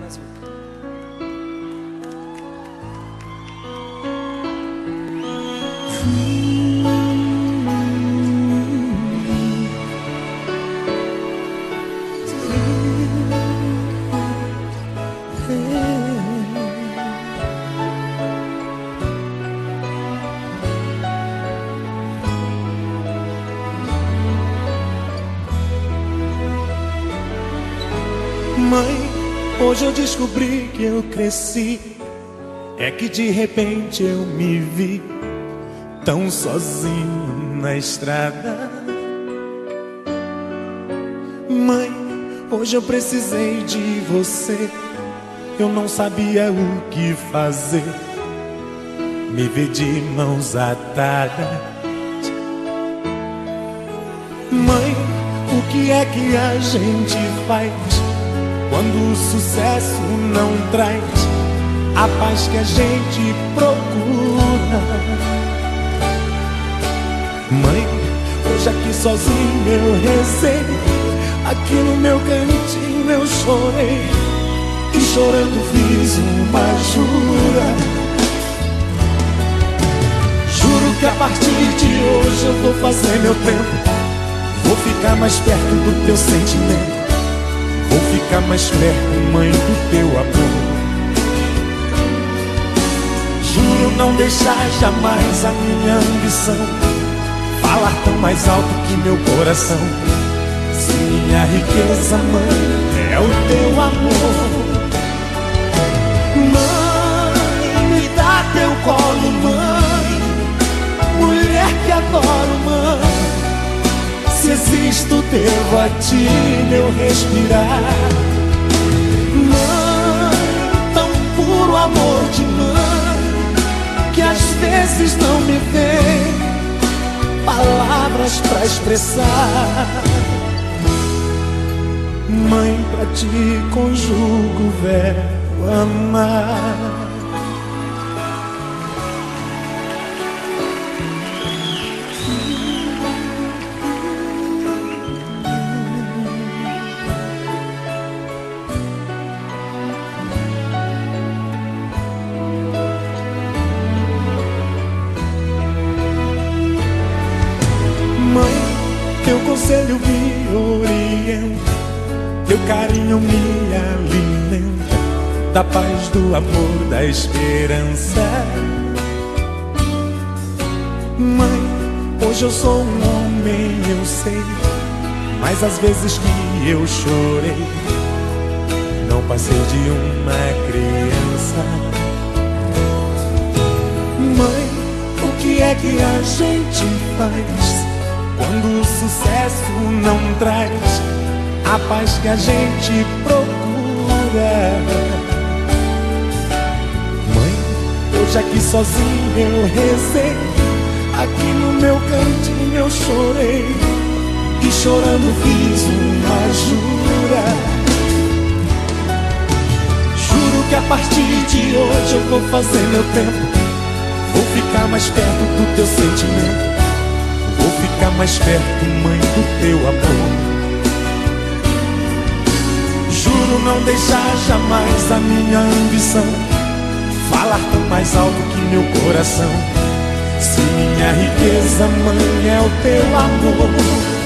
Brasil. Mãe, hoje eu descobri que eu cresci. É que de repente eu me vi tão sozinho na estrada. Mãe, hoje eu precisei de você. Eu não sabia o que fazer. Me vi de mãos atadas. Mãe, o que é que a gente faz quando o sucesso não traz a paz que a gente procura? Mãe, hoje aqui sozinho eu rezei, aqui no meu cantinho eu chorei, e chorando fiz uma jura. Juro que a partir de hoje eu vou fazer meu tempo, vou ficar mais perto do teu sentimento, vou ficar mais perto, mãe, do teu amor. Juro não deixar jamais a minha ambição falar tão mais alto que meu coração. Se minha riqueza, mãe, é o teu amor. Mãe, me dá teu colo, mãe, mulher que adoro, mãe. Se existo, devo a ti meu respirar. Mãe, tão puro amor de mãe, que às vezes não me vem palavras pra expressar. Mãe, pra ti conjugo o verbo amar. Teu conselho me orienta, teu carinho me alimenta, da paz, do amor, da esperança. Mãe, hoje eu sou um homem, eu sei, mas às vezes que eu chorei, não passei de uma criança. Mãe, o que é que a gente faz quando o sucesso não traz a paz que a gente procura? Mãe, hoje aqui sozinho eu rezei, aqui no meu cantinho eu chorei, e chorando fiz uma jura. Juro que a partir de hoje eu vou fazer meu tempo, vou ficar mais perto do teu sentimento, vou ficar mais perto, mãe, do teu amor. Juro não deixar jamais a minha ambição falar tão mais alto que meu coração. Se minha riqueza, mãe, é o teu amor.